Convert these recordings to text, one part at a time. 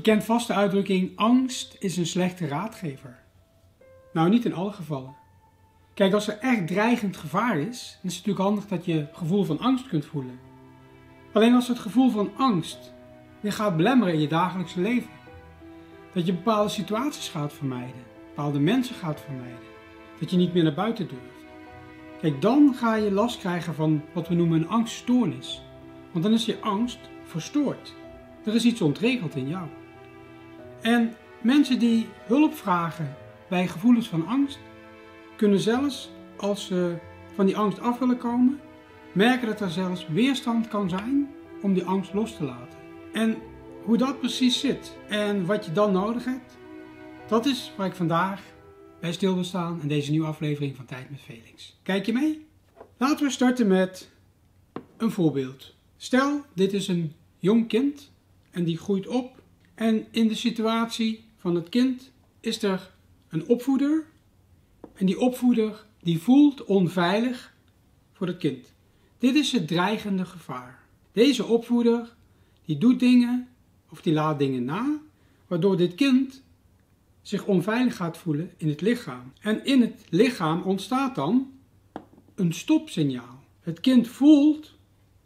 kent vast de uitdrukking: angst is een slechte raadgever. Nou, niet in alle gevallen. Kijk, als er echt dreigend gevaar is, dan is het natuurlijk handig dat je gevoel van angst kunt voelen. Alleen als het gevoel van angst je gaat belemmeren in je dagelijkse leven, dat je bepaalde situaties gaat vermijden, bepaalde mensen gaat vermijden, dat je niet meer naar buiten durft. Kijk, dan ga je last krijgen van wat we noemen een angststoornis. Want dan is je angst verstoord. Er is iets ontregeld in jou. En mensen die hulp vragen bij gevoelens van angst, kunnen zelfs, als ze van die angst af willen komen, merken dat er zelfs weerstand kan zijn om die angst los te laten. En hoe dat precies zit en wat je dan nodig hebt, dat is waar ik vandaag bij stil wil staan in deze nieuwe aflevering van Tijd met Felix. Kijk je mee? Laten we starten met een voorbeeld. Stel, dit is een jong kind en die groeit op en in de situatie van het kind is er een opvoeder en die opvoeder die voelt onveilig voor het kind. Dit is het dreigende gevaar. Deze opvoeder die doet dingen of die laat dingen na, waardoor dit kind zich onveilig gaat voelen in het lichaam. En in het lichaam ontstaat dan een stopsignaal. Het kind voelt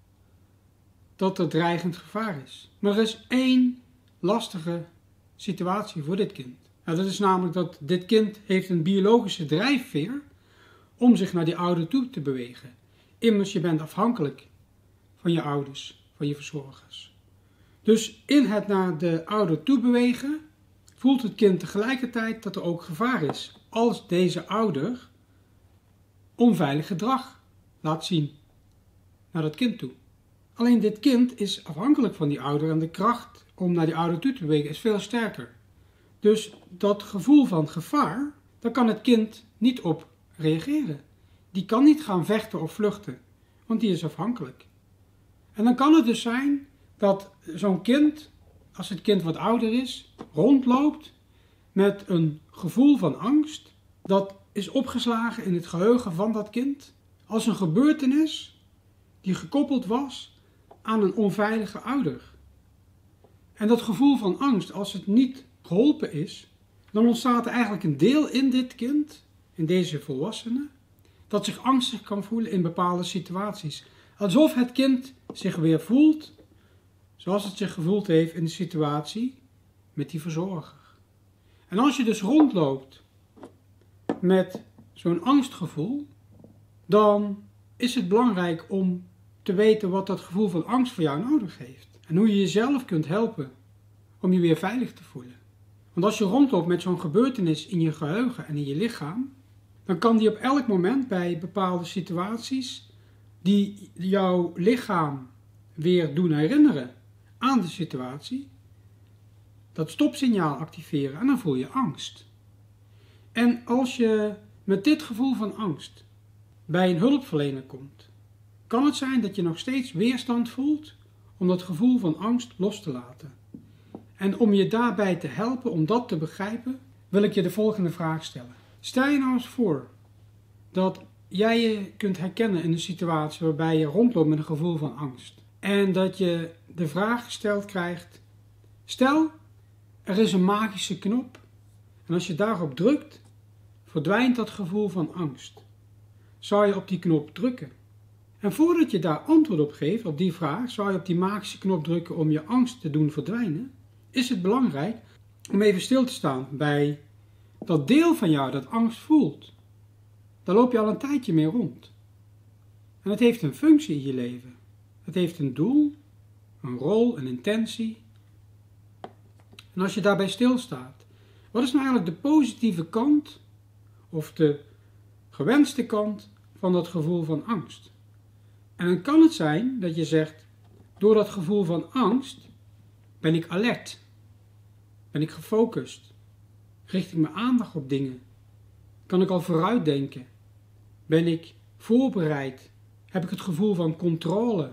dat er dreigend gevaar is. Maar er is één lastige situatie voor dit kind. Nou, dat is namelijk dat dit kind heeft een biologische drijfveer om zich naar die ouder toe te bewegen. Immers, je bent afhankelijk van je ouders, van je verzorgers. Dus in het naar de ouder toe bewegen, voelt het kind tegelijkertijd dat er ook gevaar is als deze ouder onveilig gedrag laat zien naar dat kind toe. Alleen dit kind is afhankelijk van die ouder en de kracht om naar die ouder toe te bewegen is veel sterker. Dus dat gevoel van gevaar, daar kan het kind niet op reageren. Die kan niet gaan vechten of vluchten, want die is afhankelijk. En dan kan het dus zijn dat zo'n kind, als het kind wat ouder is, rondloopt met een gevoel van angst. Dat is opgeslagen in het geheugen van dat kind als een gebeurtenis die gekoppeld was aan een onveilige ouder. En dat gevoel van angst, als het niet geholpen is, dan ontstaat er eigenlijk een deel in dit kind, in deze volwassene, dat zich angstig kan voelen in bepaalde situaties. Alsof het kind zich weer voelt zoals het zich gevoeld heeft in de situatie met die verzorger. En als je dus rondloopt met zo'n angstgevoel, dan is het belangrijk om te weten wat dat gevoel van angst voor jou nodig heeft. En hoe je jezelf kunt helpen om je weer veilig te voelen. Want als je rondloopt met zo'n gebeurtenis in je geheugen en in je lichaam, dan kan die op elk moment bij bepaalde situaties die jouw lichaam weer doen herinneren aan de situatie, dat stopsignaal activeren en dan voel je angst. En als je met dit gevoel van angst bij een hulpverlener komt, kan het zijn dat je nog steeds weerstand voelt om dat gevoel van angst los te laten. En om je daarbij te helpen om dat te begrijpen, wil ik je de volgende vraag stellen. Stel je nou eens voor dat jij je kunt herkennen in een situatie waarbij je rondloopt met een gevoel van angst. En dat je de vraag gesteld krijgt: stel, er is een magische knop en als je daarop drukt, verdwijnt dat gevoel van angst. Zou je op die knop drukken? En voordat je daar antwoord op geeft, op die vraag, zou je op die magische knop drukken om je angst te doen verdwijnen, is het belangrijk om even stil te staan bij dat deel van jou dat angst voelt. Daar loop je al een tijdje mee rond. En het heeft een functie in je leven. Het heeft een doel, een rol, een intentie. En als je daarbij stilstaat, wat is nou eigenlijk de positieve kant of de gewenste kant van dat gevoel van angst? En dan kan het zijn dat je zegt, door dat gevoel van angst ben ik alert, ben ik gefocust, richt ik mijn aandacht op dingen, kan ik al vooruitdenken, ben ik voorbereid, heb ik het gevoel van controle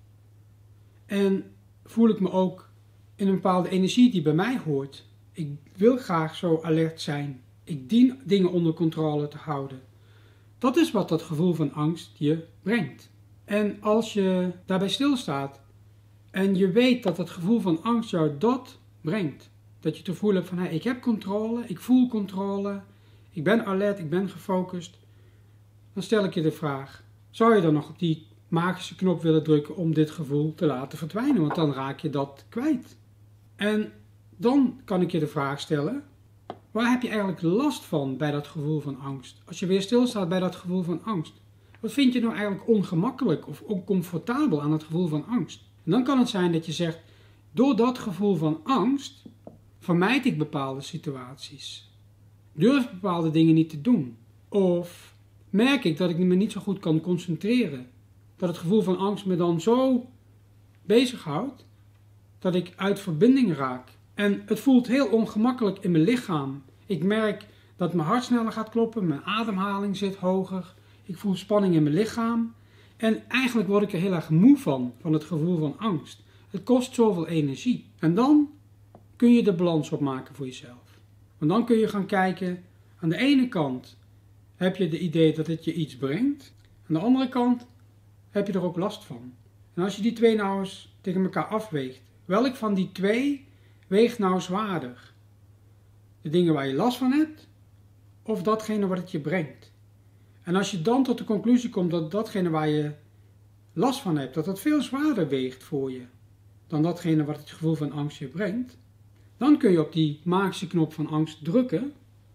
en voel ik me ook in een bepaalde energie die bij mij hoort. Ik wil graag zo alert zijn, ik dien dingen onder controle te houden. Dat is wat dat gevoel van angst je brengt. En als je daarbij stilstaat en je weet dat het gevoel van angst jou dat brengt. Dat je het gevoel hebt van, ik heb controle, ik voel controle, ik ben alert, ik ben gefocust. Dan stel ik je de vraag, zou je dan nog op die magische knop willen drukken om dit gevoel te laten verdwijnen? Want dan raak je dat kwijt. En dan kan ik je de vraag stellen, waar heb je eigenlijk last van bij dat gevoel van angst? Als je weer stilstaat bij dat gevoel van angst. Wat vind je nou eigenlijk ongemakkelijk of oncomfortabel aan het gevoel van angst? En dan kan het zijn dat je zegt, door dat gevoel van angst vermijd ik bepaalde situaties. Durf bepaalde dingen niet te doen. Of merk ik dat ik me niet zo goed kan concentreren. Dat het gevoel van angst me dan zo bezighoudt dat ik uit verbinding raak. En het voelt heel ongemakkelijk in mijn lichaam. Ik merk dat mijn hart sneller gaat kloppen, mijn ademhaling zit hoger. Ik voel spanning in mijn lichaam. En eigenlijk word ik er heel erg moe van het gevoel van angst. Het kost zoveel energie. En dan kun je de balans opmaken voor jezelf. Want dan kun je gaan kijken, aan de ene kant heb je de idee dat het je iets brengt. Aan de andere kant heb je er ook last van. En als je die twee nou eens tegen elkaar afweegt, welk van die twee weegt nou zwaarder? De dingen waar je last van hebt, of datgene wat het je brengt? En als je dan tot de conclusie komt dat datgene waar je last van hebt, dat dat veel zwaarder weegt voor je dan datgene wat het gevoel van angst je brengt, dan kun je op die magische knop van angst drukken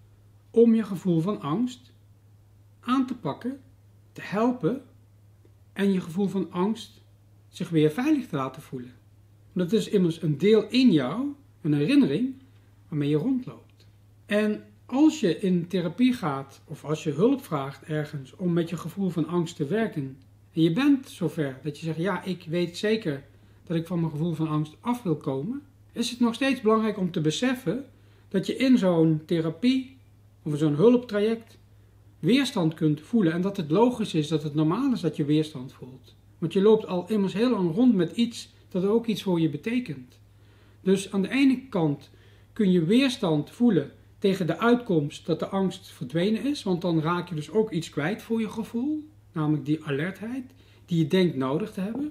om je gevoel van angst aan te pakken, te helpen en je gevoel van angst zich weer veilig te laten voelen. Dat is immers een deel in jou, een herinnering waarmee je rondloopt. En als je in therapie gaat of als je hulp vraagt ergens om met je gevoel van angst te werken en je bent zover dat je zegt, ik weet zeker dat ik van mijn gevoel van angst af wil komen, is het nog steeds belangrijk om te beseffen dat je in zo'n therapie of zo'n hulptraject weerstand kunt voelen en dat het logisch is, dat het normaal is dat je weerstand voelt. Want je loopt al immers heel lang rond met iets dat ook iets voor je betekent. Dus aan de ene kant kun je weerstand voelen tegen de uitkomst dat de angst verdwenen is, want dan raak je dus ook iets kwijt voor je gevoel, namelijk die alertheid die je denkt nodig te hebben.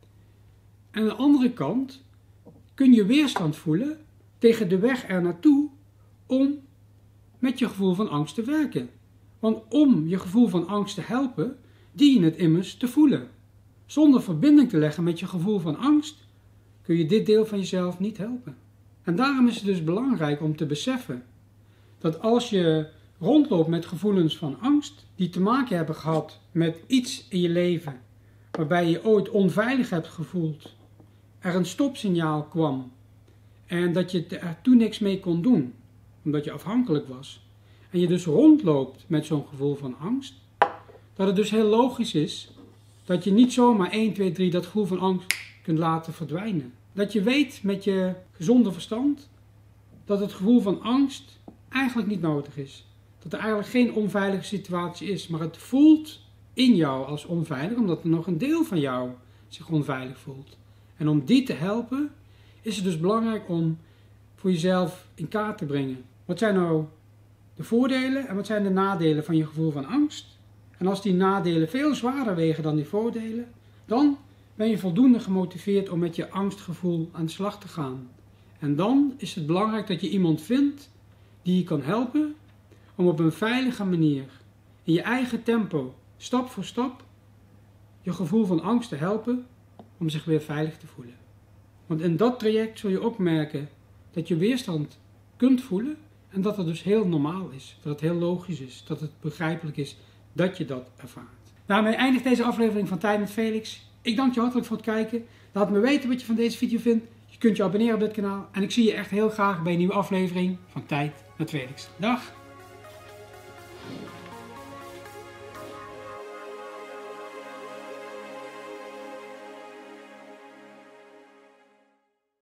En aan de andere kant kun je weerstand voelen tegen de weg er naartoe om met je gevoel van angst te werken. Want om je gevoel van angst te helpen, dien je het immers te voelen. Zonder verbinding te leggen met je gevoel van angst, kun je dit deel van jezelf niet helpen. En daarom is het dus belangrijk om te beseffen dat als je rondloopt met gevoelens van angst, die te maken hebben gehad met iets in je leven, waarbij je ooit onveilig hebt gevoeld, er een stopsignaal kwam en dat je er toen niks mee kon doen, omdat je afhankelijk was, en je dus rondloopt met zo'n gevoel van angst, dat het dus heel logisch is dat je niet zomaar 1, 2, 3 dat gevoel van angst kunt laten verdwijnen. Dat je weet met je gezonde verstand dat het gevoel van angst eigenlijk niet nodig is. Dat er eigenlijk geen onveilige situatie is, maar het voelt in jou als onveilig, omdat er nog een deel van jou zich onveilig voelt. En om die te helpen, is het dus belangrijk om voor jezelf in kaart te brengen. Wat zijn nou de voordelen en wat zijn de nadelen van je gevoel van angst? En als die nadelen veel zwaarder wegen dan die voordelen, dan ben je voldoende gemotiveerd om met je angstgevoel aan de slag te gaan. En dan is het belangrijk dat je iemand vindt die je kan helpen om op een veilige manier, in je eigen tempo, stap voor stap, je gevoel van angst te helpen om zich weer veilig te voelen. Want in dat traject zul je ook merken dat je weerstand kunt voelen en dat het dus heel normaal is, dat het heel logisch is, dat het begrijpelijk is dat je dat ervaart. Daarmee eindigt deze aflevering van Tijd met Felix. Ik dank je hartelijk voor het kijken. Laat me weten wat je van deze video vindt. Je kunt je abonneren op dit kanaal en ik zie je echt heel graag bij een nieuwe aflevering van Tijd met Felix. Dag!